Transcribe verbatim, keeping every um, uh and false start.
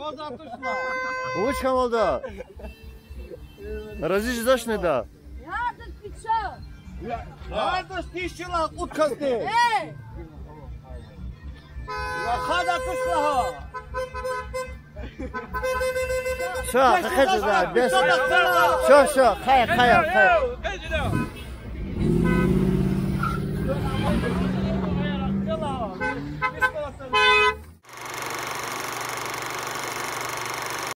Лучка молода. Разиш зашне да. Ядос пичо. Ядос пичила уткасте. Эй! Хада кушла. شو خخز ده بس شو شو خير خير خير